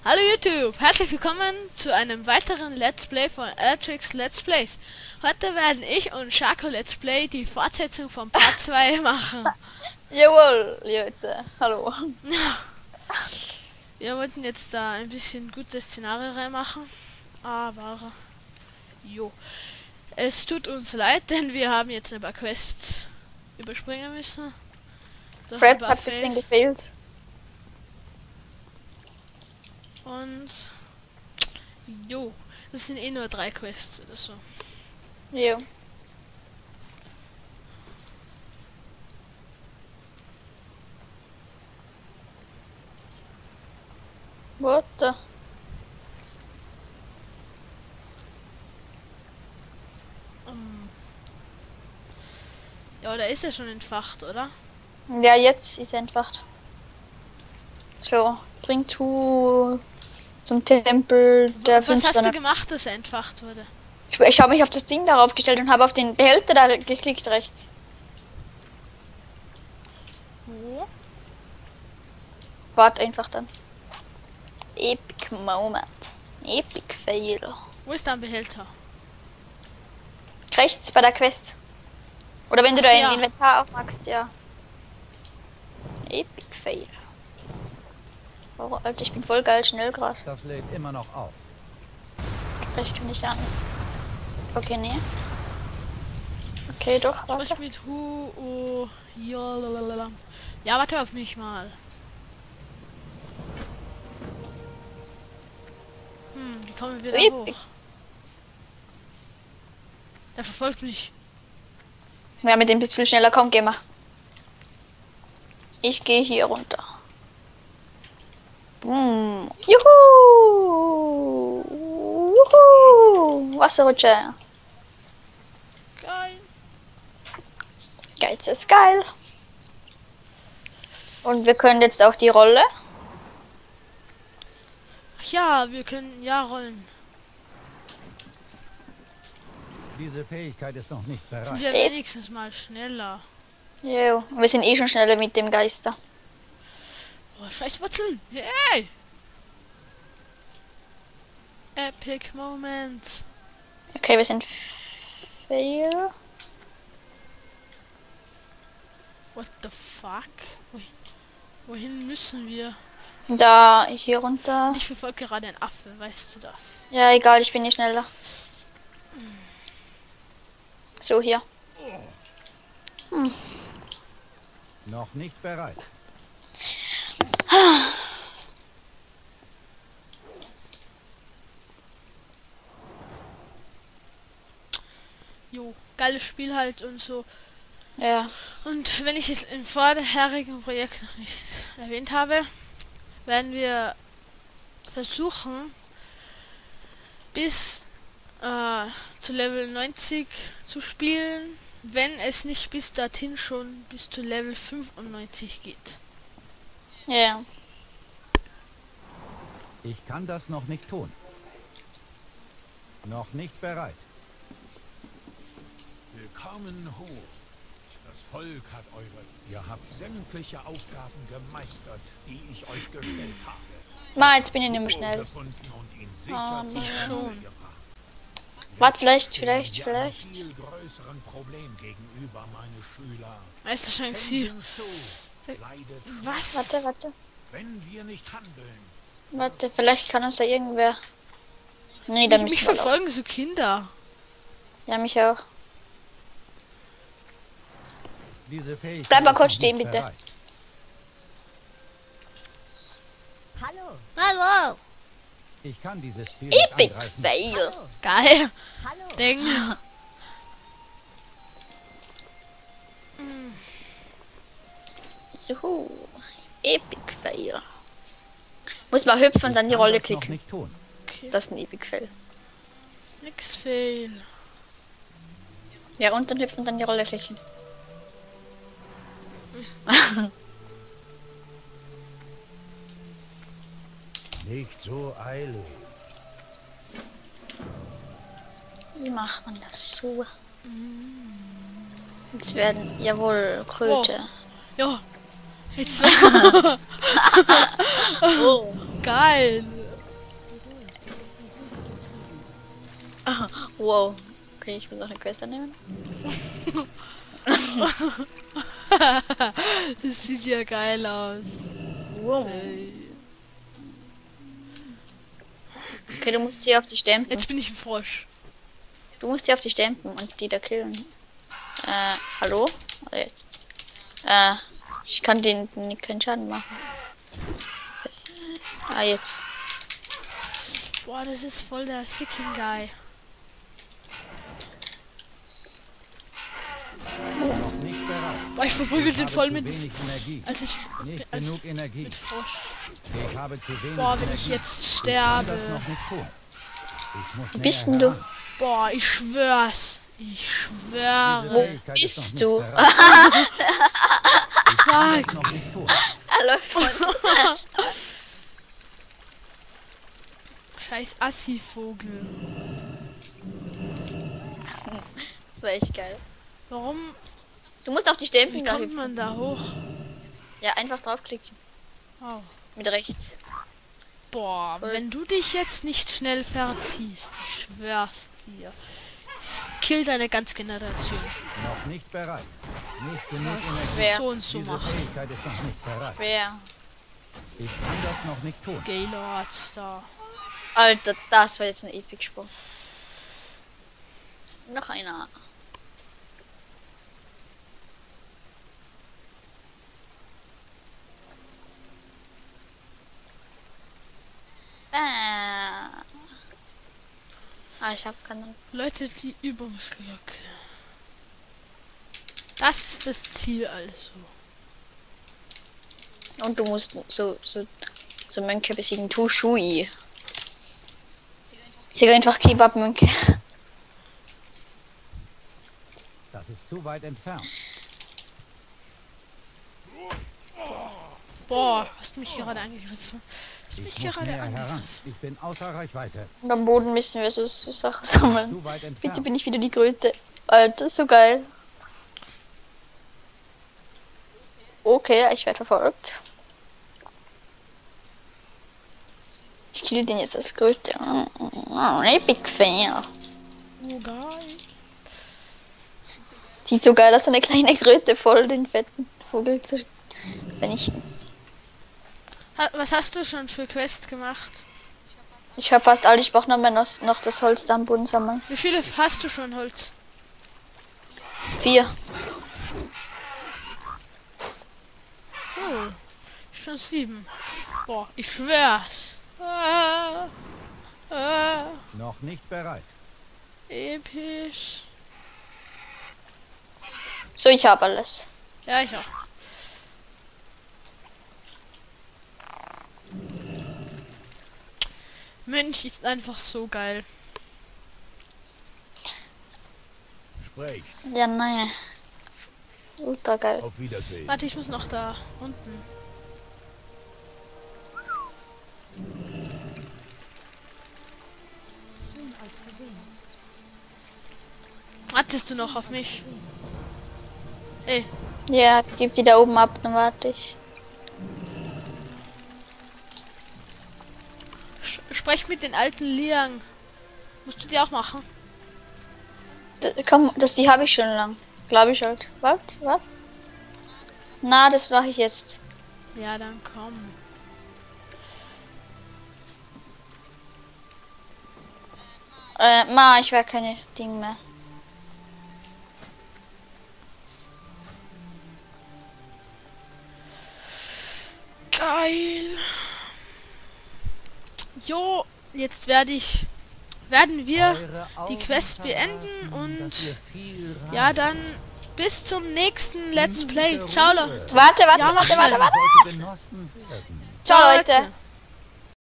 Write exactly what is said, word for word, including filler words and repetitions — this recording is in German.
Hallo YouTube, herzlich willkommen zu einem weiteren Let's Play von Aletrix Let's Plays. Heute werden ich und Schako Let's Play die Fortsetzung von Part zwei machen. Jawohl, Leute, hallo. Wir wollten jetzt da ein bisschen gutes Szenario reinmachen, aber jo, es tut uns leid, denn wir haben jetzt ein paar Quests überspringen müssen. Fraps hat ein bisschen gefehlt. Und jo, das sind eh nur drei Quests oder so. Jo. What the? Um, ja, da ist er schon entfacht, oder? Ja, jetzt ist er entfacht. So, bring tu zum Tempel der Was hast du Finsternis. gemacht, dass er entfacht wurde? Ich, ich habe mich auf das Ding darauf gestellt und habe auf den Behälter da geklickt rechts. Wo? Wart einfach dann. Epic Moment. Epic Fail. Wo ist dein Behälter? Rechts bei der Quest. Oder wenn du Ach, dein ja. Inventar aufmachst, ja. Epic Fail. Oh, Alter, ich bin voll geil schnell gerade. Das lädt immer noch auf. Vielleicht kann ich an. Okay, nee. Okay, doch, warte. Sprich mit Hu, oh, ja, lalalala. Ja, warte auf mich mal. Hm, wie kommen wir wieder Epic. hoch? Der verfolgt mich. Ja, mit dem bist du viel schneller. Komm, geh mal. Ich gehe hier runter. Boom. Juhu! Juhu! Wasserrutsche. Geil. Geiz ist geil. Und wir können jetzt auch die Rolle. Ach ja, wir können ja rollen. Diese Fähigkeit ist noch nicht Sind bereit. wir wenigstens mal schneller. Jo, wir sind eh schon schneller mit dem Geister. Oh, scheiß Wurzeln. Hey! Epic Moment. Okay, wir sind fail. What the fuck? Wohin, wohin müssen wir? Da, hier runter. Ich verfolge gerade einen Affe, weißt du das? Ja, egal, ich bin nicht schneller. So, hier. Hm. Noch nicht bereit. Jo, geiles Spiel halt und so. Ja. Und wenn ich es im vorherigen Projekt noch nicht erwähnt habe, werden wir versuchen, bis äh, zu Level neunzig zu spielen, wenn es nicht bis dorthin schon bis zu Level fünfundneunzig geht. Ja. Ich kann das noch nicht tun. Noch nicht bereit. Willkommen hoch. Das Volk hat eure... Ihr habt sämtliche Aufgaben gemeistert, die ich euch gestellt habe. Ma, jetzt bin ich nicht mehr schnell. Gefunden und ihn Ah, sicher Mann. zur schon. Ruhe gebracht. Warte, vielleicht, Stehen vielleicht, wir einem vielleicht. viel größeren Problem gegenüber, meine Schüler. Meisterschank sie. Hängen zu, leidet Was? Warte, warte. wenn wir nicht handeln. Warte, vielleicht kann uns da irgendwer. Nee, da Mich, müssen mich wir laufen. verfolgen so Kinder. Ja, mich auch. Diese Fähigkeit Bleib mal ist kurz noch stehen, nicht bitte. bereit. Hallo, Hallo. Ich kann dieses Ziel nicht Epic angreifen. Fail. Geil. hallo. Ding. Juhu. Epic Fail. Muss mal hüpfen und dann die Ich kann Rolle das noch klicken. nicht tun. Okay. Das ist ein Epic Fail. Nix fail. Ja, und dann hüpfen und dann die Rolle klicken. Nicht so eilig. Wie macht man das so? Jetzt werden, jawohl, Kröte. Ja. Jetzt war Oh. geil. Wow. Okay, ich muss noch eine Quest annehmen. Das sieht ja geil aus. Wow. Ey. Okay, du musst hier auf die Stempel. Jetzt bin ich ein Frosch. Du musst hier auf die Stempel und die da killen. Äh, hallo? Also jetzt. Äh, ich kann den nicht keinen Schaden machen. Ah, jetzt. Boah, das ist voll der Sicking Guy. Noch nicht bereit. Boah, ich verprügel den Habe voll zu mit... wenig Energie. Als ich... Nicht Als genug Energie. mit Frosch. Ich habe zu wenig Boah, wenn Energie. ich jetzt Ich kann das sterbe. noch nicht tun. Ich muss Wo näher bist denn du? heran. Boah, ich schwör's. Ich Diese schwöre. Fähigkeit ist bist noch du? nicht bereit. Ich kann Fuck. das noch nicht tun. Er läuft von. Scheiß Assi-Vogel. Das war echt geil. Warum? Du musst auf die Wie Stempel da kommt hüpfen. man da hoch? Ja, einfach draufklicken. Oh. Mit rechts. Boah, Voll. wenn du dich jetzt nicht schnell verziehst, ich schwör's dir. Kill deine ganze Generation. Noch nicht bereit. Nicht genug Was Energie. Wer? so und so Diese machen. Fähigkeit ist noch nicht bereit. Wer? Ich kann das noch nicht tun. Gaylords da. Alter, das war jetzt ein Epic-Sprung. Noch einer. Ah, ah ich hab keine. Leute, die Übungsglocke. Das ist das Ziel also. Und du musst so so so Mönche besiegen. Tu Shui. Ich sehe einfach Kebab-Mönche. Das ist zu weit entfernt. Boah, hast du mich gerade angegriffen? Hast du mich Ich muss gerade näher heran. angegriffen? Ich bin außer Reichweite. Und am Boden müssen wir so, so Sachen sammeln. Zu weit entfernt. Bitte bin ich wieder die Kröte. Alter, so geil. Okay, ich werde verfolgt. Ich kill den jetzt als Kröte. Epic Fail. Oh, geil. Sieht so geil aus, so eine kleine Kröte voll den fetten Vogel zu vernichten. Ha, was hast du schon für Quest gemacht? Ich habe fast alle, ich brauche noch, mehr noch, noch das Holz da am Boden sammeln. Wie viele hast du schon Holz? Vier. Oh, schon sieben. Boah, ich schwör's. Ah, ah, Noch nicht bereit. episch. So, ich habe alles. Ja, ich auch. Mönch ist einfach so geil. Sprech. Ja, nein. Ultra geil. Auf Wiedersehen. Warte, ich muss noch da unten. Wartest du noch auf mich? Ey, Ja, gib die da oben ab, dann warte ich. sch- sprech mit den alten Liang. Musst du die auch machen? D komm, das die habe ich schon lang. Glaube ich halt. Was? Was? Na, das mache ich jetzt. Ja, dann komm. Äh, ma, ich werde keine Ding mehr. Geil. Jo, jetzt werde ich, werden wir die Quest beenden und ja, dann bis zum nächsten Let's Play. Ciao, Leute. Warte, warte, Ja, mach warte, warte, schnell. warte. Sollte genossen werden. Ciao, Leute.